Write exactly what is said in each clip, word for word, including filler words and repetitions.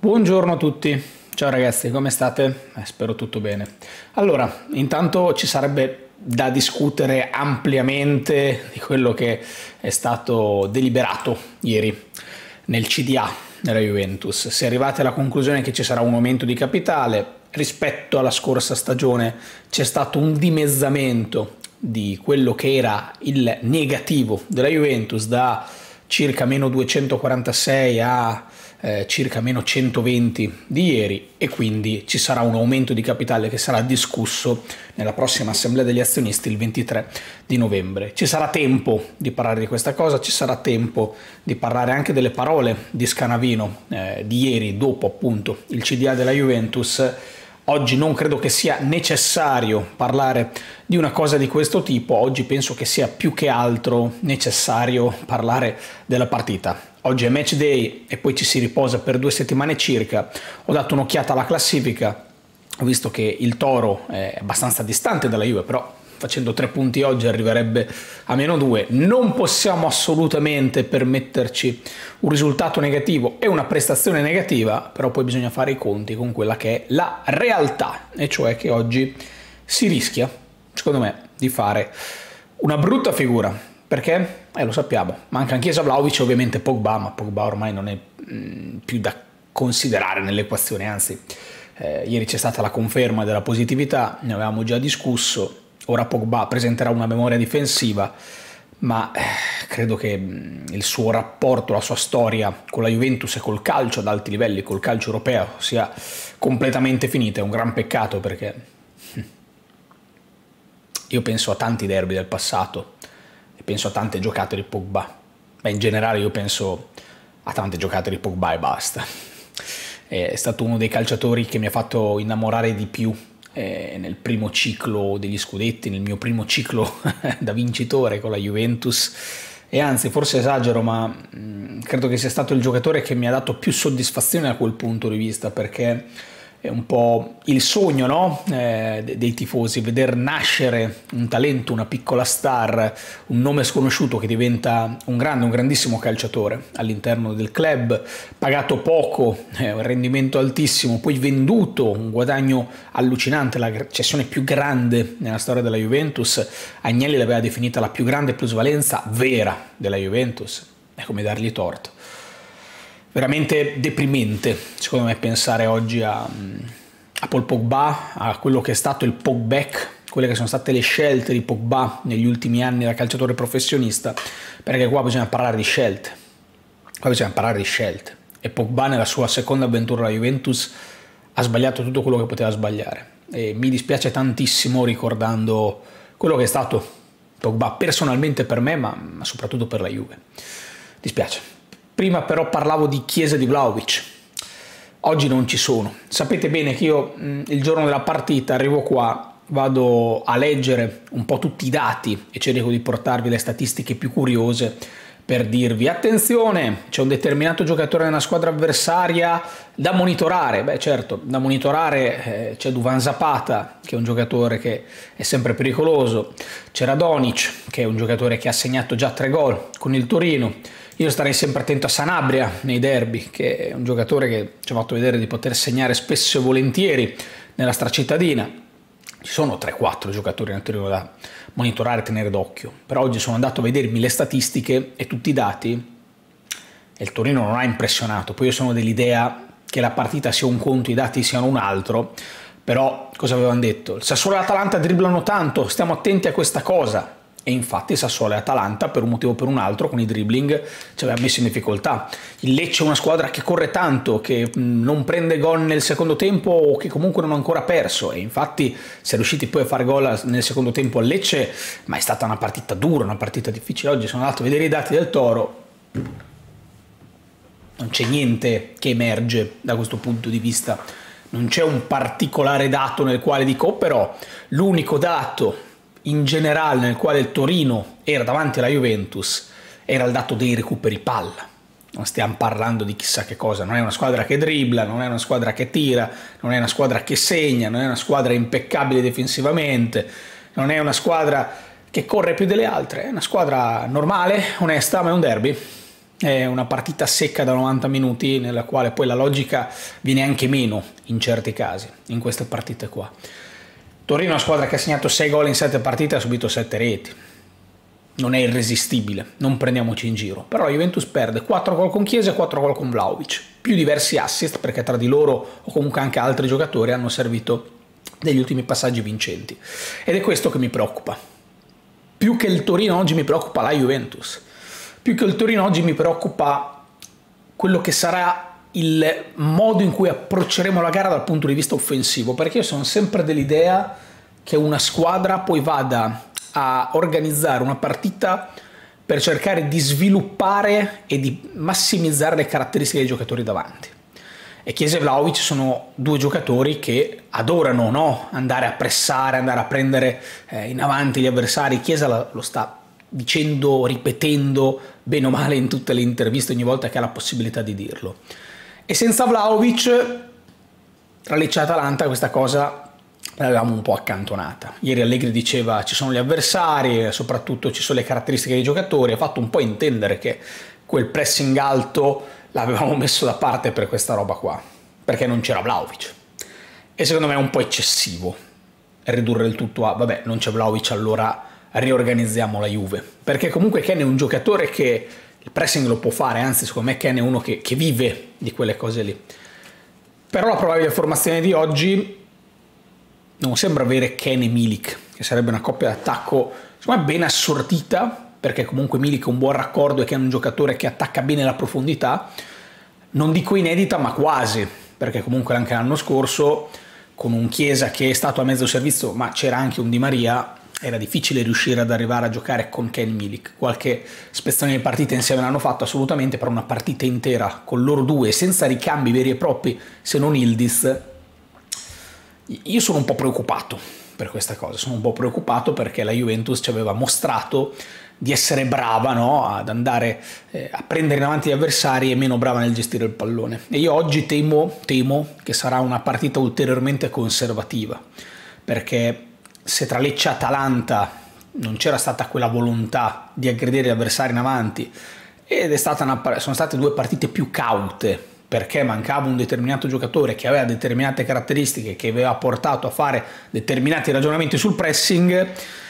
Buongiorno a tutti, ciao ragazzi, come state? Eh, spero tutto bene. Allora, intanto ci sarebbe da discutere ampiamente di quello che è stato deliberato ieri nel C D A della Juventus. Si è arrivati alla conclusione che ci sarà un aumento di capitale. Rispetto alla scorsa stagione c'è stato un dimezzamento di quello che era il negativo della Juventus da circa meno duecentoquarantasei a eh, circa meno centoventi di ieri, e quindi ci sarà un aumento di capitale che sarà discusso nella prossima assemblea degli azionisti il ventitré di novembre. Ci sarà tempo di parlare di questa cosa, ci sarà tempo di parlare anche delle parole di Scanavino eh, di ieri, dopo appunto il C D A della Juventus. Oggi non credo che sia necessario parlare di una cosa di questo tipo. Oggi penso che sia più che altro necessario parlare della partita. Oggi è match day e poi ci si riposa per due settimane circa. Ho dato un'occhiata alla classifica, ho visto che il Toro è abbastanza distante dalla Juve, però facendo tre punti oggi arriverebbe a meno due. Non possiamo assolutamente permetterci un risultato negativo e una prestazione negativa, però poi bisogna fare i conti con quella che è la realtà, e cioè che oggi si rischia, secondo me, di fare una brutta figura. Perché? Eh, lo sappiamo, manca anche Vlahovic, ovviamente Pogba, ma Pogba ormai non è mh, più da considerare nell'equazione, anzi eh, ieri c'è stata la conferma della positività, ne avevamo già discusso. Ora Pogba presenterà una memoria difensiva, ma eh, credo che mh, il suo rapporto, la sua storia con la Juventus e col calcio ad alti livelli, col calcio europeo, sia completamente finita. È un gran peccato, perché hm, io penso a tanti derby del passato e penso a tante giocate di Pogba. Ma in generale io penso a tante giocate di Pogba e basta. È stato uno dei calciatori che mi ha fatto innamorare di più Eh, nel primo ciclo degli scudetti, nel mio primo ciclo da vincitore con la Juventus, e anzi forse esagero, ma mh, credo che sia stato il giocatore che mi ha dato più soddisfazione da quel punto di vista, perché è un po' il sogno, no? eh, dei tifosi, veder nascere un talento, una piccola star, un nome sconosciuto che diventa un grande, un grandissimo calciatore all'interno del club, pagato poco, eh, un rendimento altissimo, poi venduto, un guadagno allucinante, la cessione più grande nella storia della Juventus. Agnelli l'aveva definita la più grande plusvalenza vera della Juventus, è come dargli torto. Veramente deprimente, secondo me, pensare oggi a, a Paul Pogba, a quello che è stato il Pogback, quelle che sono state le scelte di Pogba negli ultimi anni da calciatore professionista, perché qua bisogna parlare di scelte, qua bisogna parlare di scelte, e Pogba nella sua seconda avventura alla Juventus ha sbagliato tutto quello che poteva sbagliare, e mi dispiace tantissimo ricordando quello che è stato Pogba personalmente per me, ma, ma soprattutto per la Juve. Dispiace. Prima però parlavo di Chiesa e di Vlahovic. Oggi non ci sono. Sapete bene che io mh, il giorno della partita arrivo qua, vado a leggere un po' tutti i dati e cerco di portarvi le statistiche più curiose per dirvi: attenzione, c'è un determinato giocatore nella squadra avversaria da monitorare. Beh, certo, da monitorare eh, c'è Duvan Zapata, che è un giocatore che è sempre pericoloso, c'è Radonic, che è un giocatore che ha segnato già tre gol con il Torino. Io starei sempre attento a Sanabria nei derby, che è un giocatore che ci ha fatto vedere di poter segnare spesso e volentieri nella stracittadina. Ci sono tre quattro giocatori nel Torino da monitorare e tenere d'occhio, però oggi sono andato a vedermi le statistiche e tutti i dati e il Torino non ha impressionato. Poi io sono dell'idea che la partita sia un conto, i dati siano un altro, però cosa avevano detto? Il Sassuolo e l'Atalanta dribblano tanto, stiamo attenti a questa cosa. E infatti Sassuolo e Atalanta, per un motivo o per un altro, con i dribbling ci aveva messo in difficoltà. Il Lecce è una squadra che corre tanto, che non prende gol nel secondo tempo o che comunque non ha ancora perso, e infatti si è riusciti poi a fare gol nel secondo tempo al Lecce, ma è stata una partita dura, una partita difficile. Oggi sono andato a vedere i dati del Toro, non c'è niente che emerge da questo punto di vista, non c'è un particolare dato nel quale dico: oh, però l'unico dato in generale nel quale il Torino era davanti alla Juventus era il dato dei recuperi palla. Non stiamo parlando di chissà che cosa, non è una squadra che dribbla, non è una squadra che tira, non è una squadra che segna, non è una squadra impeccabile difensivamente, non è una squadra che corre più delle altre, è una squadra normale, onesta, ma è un derby. È una partita secca da novanta minuti nella quale poi la logica viene anche meno in certi casi, in queste partite qua. Torino è una squadra che ha segnato sei gol in sette partite e ha subito sette reti. Non è irresistibile, non prendiamoci in giro. Però la Juventus perde quattro gol con Chiesa e quattro gol con Vlahovic, più diversi assist perché tra di loro o comunque anche altri giocatori hanno servito degli ultimi passaggi vincenti. Ed è questo che mi preoccupa. Più che il Torino oggi mi preoccupa la Juventus. Più che il Torino oggi mi preoccupa quello che sarà il modo in cui approcceremo la gara dal punto di vista offensivo, perché io sono sempre dell'idea che una squadra poi vada a organizzare una partita per cercare di sviluppare e di massimizzare le caratteristiche dei giocatori davanti. E Chiesa e Vlahovic sono due giocatori che adorano, no? Andare a pressare, andare a prendere eh, in avanti gli avversari. Chiesa lo sta dicendo, ripetendo bene o male in tutte le interviste ogni volta che ha la possibilità di dirlo. E senza Vlahovic, tra Lecce e Atalanta, questa cosa l'avevamo un po' accantonata. Ieri Allegri diceva ci sono gli avversari, soprattutto ci sono le caratteristiche dei giocatori, ha fatto un po' intendere che quel pressing alto l'avevamo messo da parte per questa roba qua, perché non c'era Vlahovic. E secondo me è un po' eccessivo ridurre il tutto a vabbè, non c'è Vlahovic, allora riorganizziamo la Juve, perché comunque Ken è un giocatore che il pressing lo può fare, anzi secondo me Ken è uno che, che vive di quelle cose lì. Però la probabile formazione di oggi non sembra avere Ken e Milik, che sarebbe una coppia d'attacco secondo me ben assortita, perché comunque Milik ha un buon raccordo e Ken è un giocatore che attacca bene la profondità, non dico inedita ma quasi, perché comunque anche l'anno scorso con un Chiesa che è stato a mezzo servizio ma c'era anche un Di Maria, era difficile riuscire ad arrivare a giocare con Ken Milik. Qualche spezzone di partita insieme l'hanno fatto assolutamente, però una partita intera con loro due senza ricambi veri e propri se non Yildiz, io sono un po' preoccupato per questa cosa, sono un po' preoccupato perché la Juventus ci aveva mostrato di essere brava, no? Ad andare eh, a prendere in avanti gli avversari e meno brava nel gestire il pallone. E io oggi temo, temo che sarà una partita ulteriormente conservativa, perché se tra Lecce e Atalanta non c'era stata quella volontà di aggredire gli avversari in avanti ed è stata una, sono state due partite più caute perché mancava un determinato giocatore che aveva determinate caratteristiche, che aveva portato a fare determinati ragionamenti sul pressing,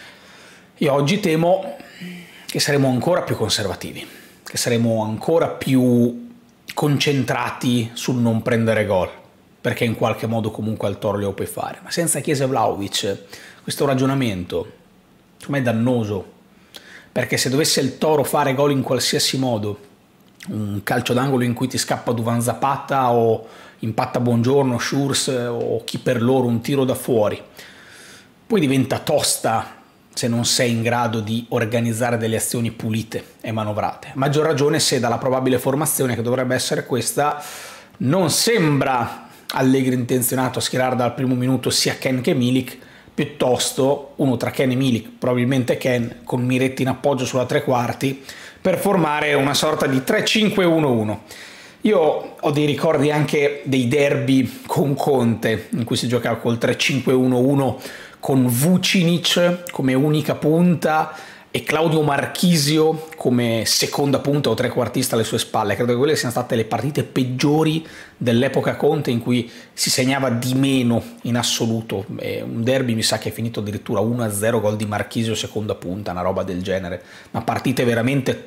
io oggi temo che saremo ancora più conservativi, che saremo ancora più concentrati sul non prendere gol, perché in qualche modo comunque al Toro lo puoi fare. Ma senza Chiesa e Vlahovic questo ragionamento secondo me è dannoso, perché se dovesse il Toro fare gol in qualsiasi modo, un calcio d'angolo in cui ti scappa Duvan Zapata o impatta Buongiorno, Schurz o chi per loro, un tiro da fuori, poi diventa tosta se non sei in grado di organizzare delle azioni pulite e manovrate. Maggior ragione se dalla probabile formazione, che dovrebbe essere questa, non sembra Allegri intenzionato a schierare dal primo minuto sia Ken che Milik, piuttosto uno tra Ken e Milik, probabilmente Ken, con Miretti in appoggio sulla tre quarti, per formare una sorta di tre cinque uno uno. Io ho dei ricordi anche dei derby con Conte, in cui si giocava col tre cinque uno uno, con Vucinic come unica punta e Claudio Marchisio come seconda punta o trequartista alle sue spalle. Credo che quelle siano state le partite peggiori dell'epoca Conte, in cui si segnava di meno in assoluto. E un derby mi sa che è finito addirittura uno a zero, gol di Marchisio seconda punta, una roba del genere. Ma partite veramente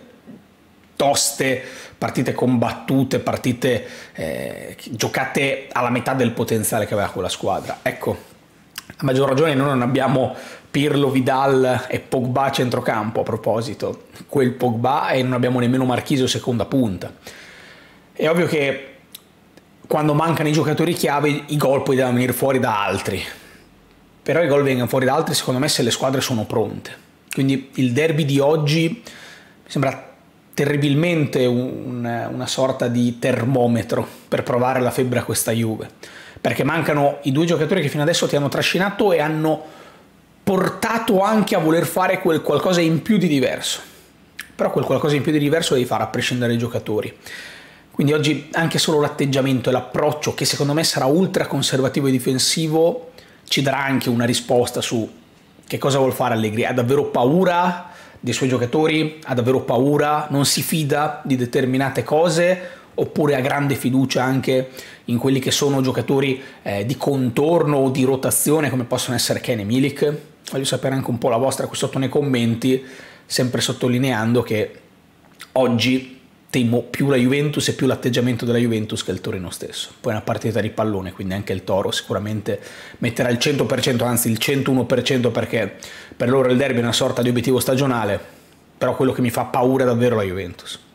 toste, partite combattute, partite eh, giocate alla metà del potenziale che aveva quella squadra. Ecco, a maggior ragione noi non abbiamo Pirlo, Vidal e Pogba a centrocampo, a proposito, quel Pogba, e non abbiamo nemmeno Marchisio seconda punta. È ovvio che quando mancano i giocatori chiave i gol poi devono venire fuori da altri, però i gol vengono fuori da altri secondo me se le squadre sono pronte. Quindi il derby di oggi mi sembra terribilmente un, una sorta di termometro per provare la febbre a questa Juve, perché mancano i due giocatori che fino adesso ti hanno trascinato e hanno portato anche a voler fare quel qualcosa in più di diverso. Però quel qualcosa in più di diverso devi fare a prescindere dai giocatori. Quindi oggi anche solo l'atteggiamento e l'approccio, che secondo me sarà ultra conservativo e difensivo, ci darà anche una risposta su che cosa vuol fare Allegri. Ha davvero paura dei suoi giocatori, ha davvero paura, non si fida di determinate cose, oppure ha grande fiducia anche in quelli che sono giocatori eh, di contorno o di rotazione come possono essere Kean e Milik? Voglio sapere anche un po' la vostra qui sotto nei commenti, sempre sottolineando che oggi temo più la Juventus e più l'atteggiamento della Juventus che il Torino stesso. Poi è una partita di pallone, quindi anche il Toro sicuramente metterà il cento per cento, anzi il centouno per cento, perché per loro il derby è una sorta di obiettivo stagionale, però quello che mi fa paura è davvero la Juventus.